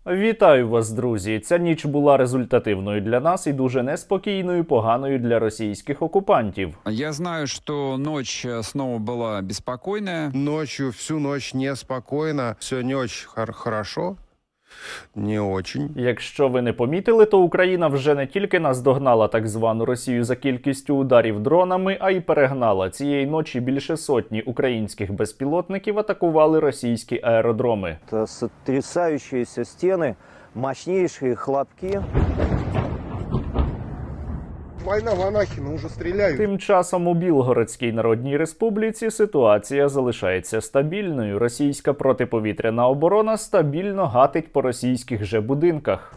Вітаю вас, друзі! Ця ніч була результативною для нас і дуже неспокійною, поганою для російських окупантів. Я знаю, что ночь снова была беспокойная. Ночью, всю ночь неспокойно, все не очень хорошо. Не очень. Якщо ви не помітили, то Україна вже не тільки наздогнала так звану Росію за кількістю ударів дронами, а й перегнала. Цієї ночі більше сотні українських безпілотників атакували російські аеродроми. Сотрясающиеся стены, мощнейшие хлопки. Война в Анахино, уже стреляют. Тим часом у Білгородській Народній Республіці ситуація залишається стабільною. Російська протиповітряна оборона стабільно гатить по російських же будинках.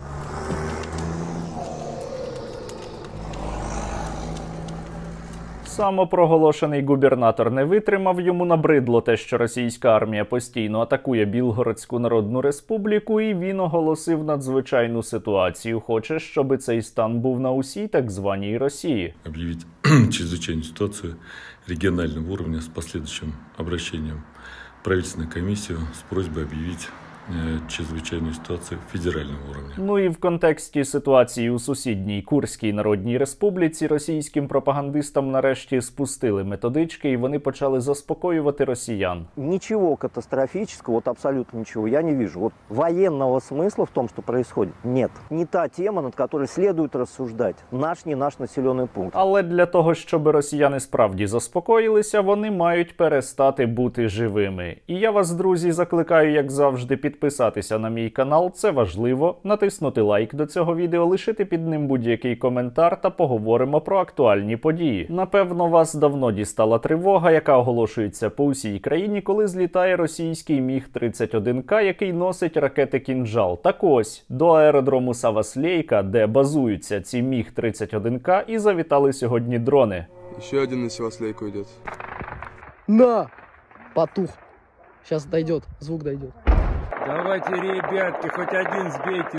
Самопроголошений губернатор не витримав, йому набридло те, що російська армія постійно атакує Білгородську Народну Республіку, і він оголосив надзвичайну ситуацію. Хоче, щоб цей стан був на усій так званій Росії. Об'явити чрезвичайну ситуацію регіонального рівня з послідуючим обращенням в правительственну комісію з просьбою об'явити чрезвичайну ситуацію федерального рівня. Ну і в контексті ситуації у сусідній Курській Народній Республіці російським пропагандистам нарешті спустили методички, і вони почали заспокоювати росіян. Ничего катастрофического, вот абсолютно ничего я не вижу. Вот военного смысла в том, что происходит, нет. Не та тема, над которой следует рассуждать. Наш, не наш населенный пункт. Але для того, щоб росіяни справді заспокоїлися, вони мають перестати бути живими. І я вас, друзі, закликаю, як завжди, підписатися на мій канал, це важливо, натиснути лайк до цього відео, лишити під ним будь-який коментар та поговоримо про актуальні події. Напевно, вас давно дістала тривога, яка оголошується по усій країні, коли злітає російський Міг-31К, який носить ракети «Кінжал». Так ось, до аеродрому Саваслейка, де базуються ці Міг-31К, і завітали сьогодні дрони. Ще один на Саваслейку йде. На! Потух. Сейчас дойдет, звук дойдет. Давайте, ребятки, хоть один сбейте.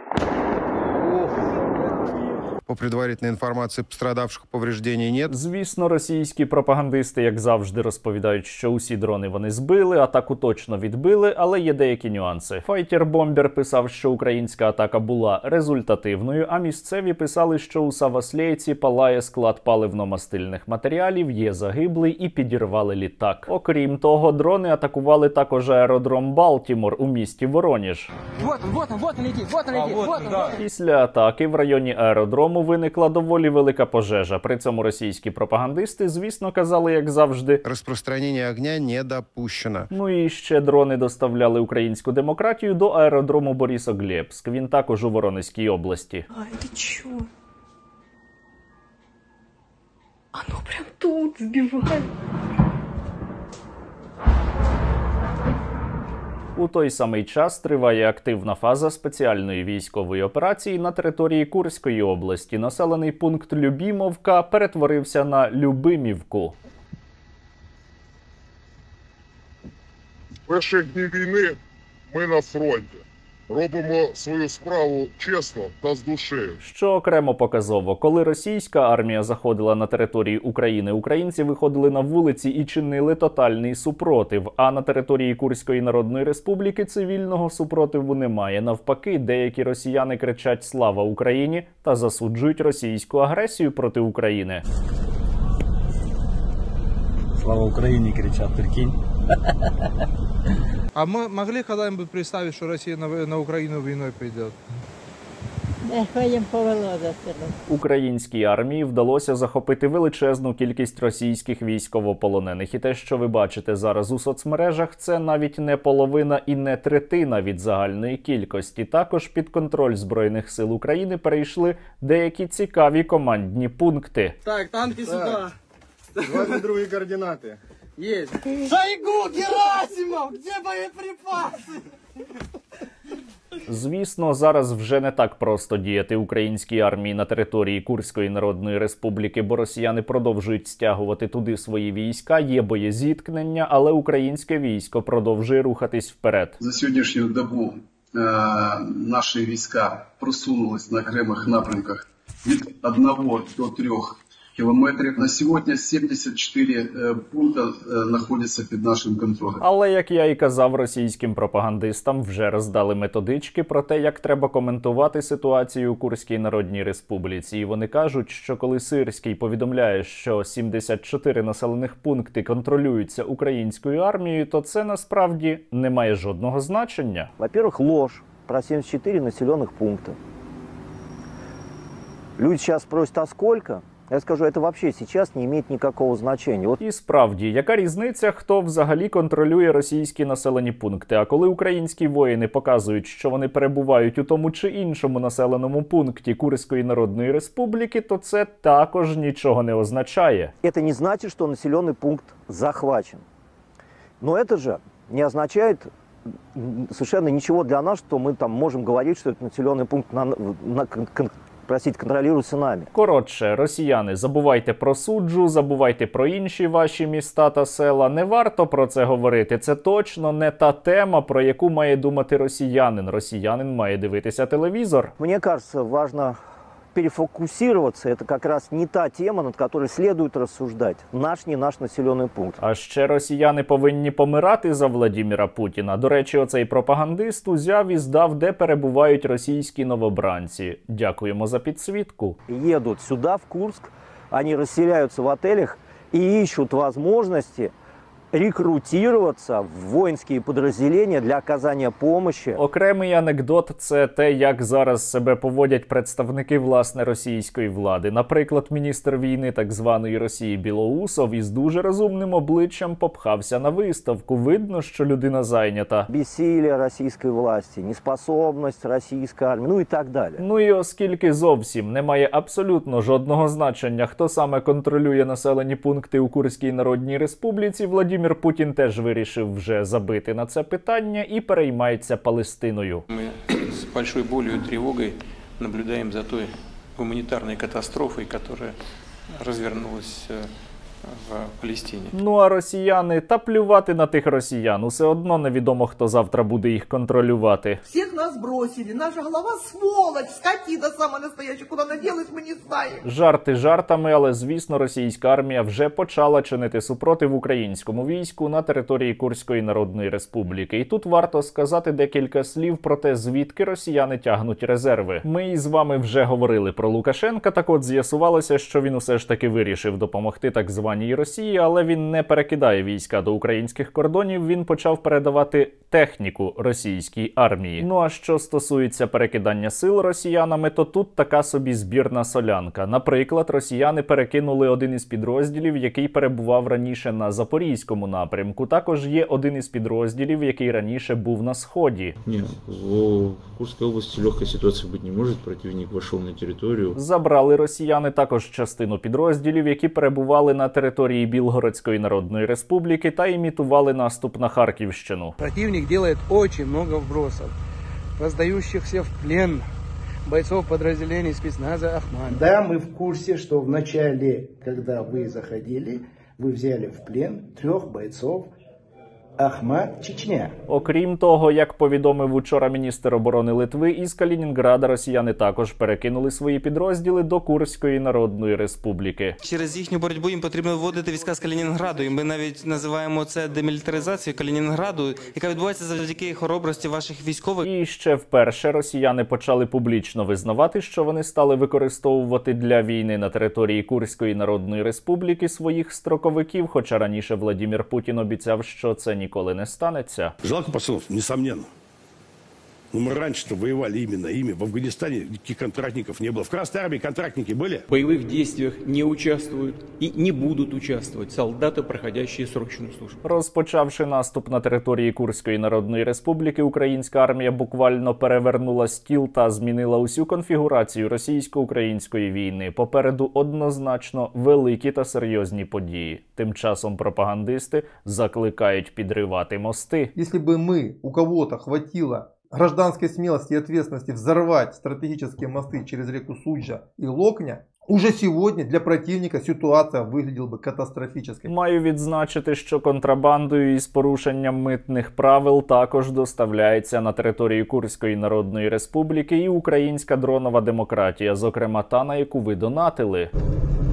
По предварительной информации, пострадавших повреждений нет. Звісно, російські пропагандисти, як завжди, розповідають, що усі дрони вони збили, атаку точно відбили, але є деякі нюанси. Файтер-бомбер писав, що українська атака була результативною, а місцеві писали, що у Саваслейці палає склад паливно-мастильних матеріалів, є загиблий і підірвали літак. Окрім того, дрони атакували також аеродром Балтімор у місті Вороніж. Вот он летит, вот он летит, вот он. Після атаки в районі аеродрому виникла доволі велика пожежа. При цьому російські пропагандисти, звісно, казали, як завжди, Розпространення огня не допущено. Ну і ще дрони доставляли українську демократію до аеродрому Борисоглебськ. Він також у Воронезькій області. А это чё? Оно прям тут сбивает. У той самий час триває активна фаза спеціальної військової операції на території Курської області. Населений пункт Любімовка перетворився на Любимівку. Перші дні війни ми на фронті. Робимо свою справу чесно та з душею. Що окремо показово, коли російська армія заходила на територію України, українці виходили на вулиці і чинили тотальний супротив, а на території Курської Народної Республіки цивільного супротиву немає. Навпаки, деякі росіяни кричать «Слава Україні!» та засуджують російську агресію проти України. Слава Україні, кричать, прикинь. А мы могли когда-нибудь представить, что Россия на Украину войной придет? Українській армії вдалося захопити величезну кількість російських військовополонених. І те, що ви бачите зараз у соцмережах, це навіть не половина і не третина від загальної кількості. Також під контроль Збройних сил України перейшли деякі цікаві командні пункти. Так, танки сюда. 22 координати. Есть. Шойгу, Герасимов, где боеприпасы? Звісно, зараз вже не так просто діяти українській армії на території Курської Народної Республіки, бо росіяни продовжують стягувати туди свої війська, є боєзіткнення, але українське військо продовжує рухатись вперед. За сьогоднішню добу наші війська просунулись на окремих напрямках від 1 до 3 километров. На сегодня 74 пункта находятся под нашим контролем. Але, як я і казав, російським пропагандистам вже роздали методички про те, як треба коментувати ситуацію у Курській Народній Республіці. І вони кажуть, що коли Сирський повідомляє, що 74 населених пункти контролюються українською армією, то це насправді не має жодного значення. Во-первых, ложь про 74 населенных пункта. Люди сейчас спросят, а сколько? Я скажу, это вообще сейчас не имеет никакого значения. І справді, яка різниця, хто взагалі контролює російські населені пункти? А коли українські воїни показують, що вони перебувають у тому чи іншому населеному пункті Курської Народної Республіки, то це також нічого не означає. Это не значит, что населенный пункт захвачен. Но это же не означает совершенно ничего для нас, что мы там можем говорить, что этот населенный пункт контролюється нами. Коротше, росіяни, забувайте про суджу, забувайте про інші ваші міста та села. Не варто про це говорити. Це точно не та тема, про яку має думати росіянин. Росіянин має дивитися телевізор. Мені кажется, важно перефокусироваться. Это как раз не та тема, над которой следует рассуждать. Наш, не наш населенный пункт. А ще росіяни повинні помирати за Владіміра Путіна. До речі, оцей пропагандист узяв і здав, де перебувають російські новобранці. Дякуємо за підсвітку. Едут сюда, в Курск, они расселяются в отелях и ищут возможности рекрутироваться в воинские подразделения для оказания помощи. Окремий анекдот – це те, як зараз себе поводять представники, власне, російської влади. Наприклад, міністр війни так званої Росії Білоусов із дуже розумним обличчям попхався на виставку. Видно, що людина зайнята. Бессилие російської власті, неспособність російської армії, ну і так далі. Ну і оскільки зовсім немає абсолютно жодного значення, хто саме контролює населені пункти у Курській Народній Республіці, Владимир Путін теж вирішив вже забити на це питання і переймається Палестиною. Ми з великою болью і тривогою наблюдаємо за тою гуманітарною катастрофою, яка розвернулася в Палестині. Ну а росіяни, та плювати на тих росіян. Усе одно невідомо, хто завтра буде їх контролювати. Всіх нас бросили, наша голова сволочь, скотина сама настояща, куди вона ділась, ми не знаємо. Жарти жартами, але звісно російська армія вже почала чинити супротив українському війську на території Курської Народної Республіки. І тут варто сказати декілька слів про те, звідки росіяни тягнуть резерви. Ми із вами вже говорили про Лукашенка, так от з'ясувалося, що він усе ж таки вирішив допомогти так званій Росії, але він не перекидає війська до українських кордонів, він почав передавати техніку російській армії. Ну а що стосується перекидання сил росіянами, то тут така собі збірна солянка. Наприклад, росіяни перекинули один із підрозділів, який перебував раніше на Запорізькому напрямку. Також є один із підрозділів, який раніше був на Сході. Ні, в Курській області легкої ситуації бути не може, противник вийшов на територію. Забрали росіяни також частину підрозділів, які перебували на території Білгородської Народної Республіки та імітували наступ на Харківщину. Противник делает очень много вбросов, раздающихся в плен бойцов подразделений спецназа Ахмат. Да, мы в курсе, что в начале, когда вы заходили, вы взяли в плен 3 бойцов Ахмат, Чечня. Окрім того, як повідомив учора міністр оборони Литви, із Калінінграда росіяни також перекинули свої підрозділи до Курської Народної Республіки. Через їхню боротьбу їм потрібно виводити війська з Калінінграду. І ми навіть називаємо це демілітаризацією Калінінграду, яка відбувається завдяки хоробрості ваших військових. І ще вперше росіяни почали публічно визнавати, що вони стали використовувати для війни на території Курської Народної Республіки своїх строковиків, хоча раніше Владимир Путін обіцяв, що це ніколи не станеться. Жалко пацанов, несомненно. Но мы раньше-то воевали именно ими. В Афганистане никаких контрактников не было. В Красной армии контрактники были? В боевых действиях не участвуют и не будут участвовать солдаты, проходящие срочную службу. Розпочавши наступ на території Курської Народної Республіки, українська армія буквально перевернула стіл та змінила усю конфігурацію російсько-української війни. Попереду однозначно великі та серйозні події. Тим часом пропагандисти закликають підривати мости. Якщо б ми, у кого-то хватило гражданской смелости и ответственности взорвать стратегические мосты через реку Суджа и Локня, уже сьогодні для противника ситуація виглядала би катастрофічно. Маю відзначити, що контрабандою із порушенням митних правил також доставляється на територію Курської Народної Республіки і українська дронова демократія, зокрема та, на яку ви донатили.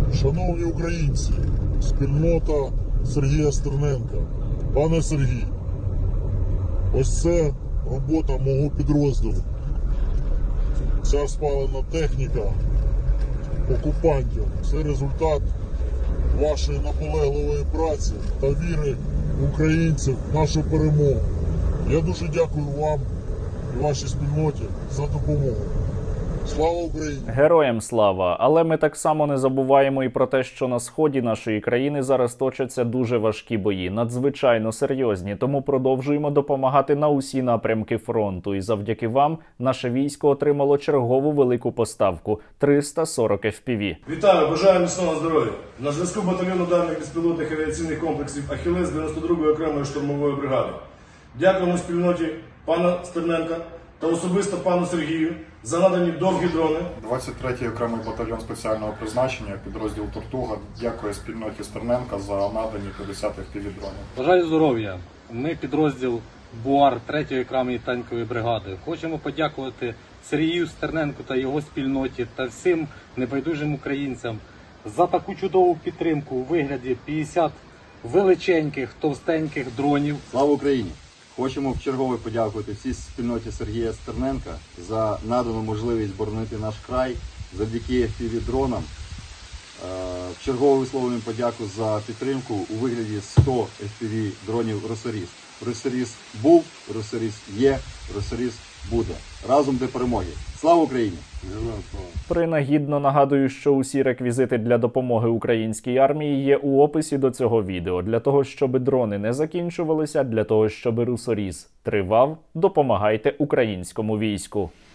Шановні українці, спільнота Сергія Стерненка, пане Сергій, ось це робота мого підрозділу. Ця спалена техніка окупантів – це результат вашої наполегливої праці та віри українців в нашу перемогу. Я дуже дякую вам і вашій спільноті за допомогу. Слава Україні! Героям слава! Але ми так само не забуваємо і про те, що на сході нашої країни зараз точаться дуже важкі бої, надзвичайно серйозні. Тому продовжуємо допомагати на усі напрямки фронту. І завдяки вам наше військо отримало чергову велику поставку – 340 FPV. Вітаю, бажаю міцного здоров'я. На зв'язку батальйону ударних безпілотних авіаційних комплексів «Ахілес» 92-ї окремої штурмової бригади. Дякуємо спільноті пана Стерненка та особисто пану Сергію за надані довгі дрони. 23-й окремий батальйон спеціального призначення, підрозділ «Тортуга» дякує спільноті Стерненка за надані 50 FPV-дронів. Бажаю здоров'я. Ми підрозділ БУАР 3-ї окремої танкової бригади. Хочемо подякувати Сергію Стерненку та його спільноті та всім небайдужим українцям за таку чудову підтримку у вигляді 50 величеньких, товстеньких дронів. Слава Україні! Хочемо вчергове подякувати всій спільноті Сергія Стерненка за надану можливість боронити наш край завдяки FPV-дронам. Вчергове висловлюємо подяку за підтримку у вигляді 100 FPV-дронів «Росоріс». «Росоріс» був, «Росоріс» є, «Росоріс» буде. Разом до перемоги. Слава Україні! Принагідно нагадую, що усі реквізити для допомоги українській армії є у описі до цього відео. Для того, щоб дрони не закінчувалися, для того, щоб «Росоріс» тривав, допомагайте українському війську.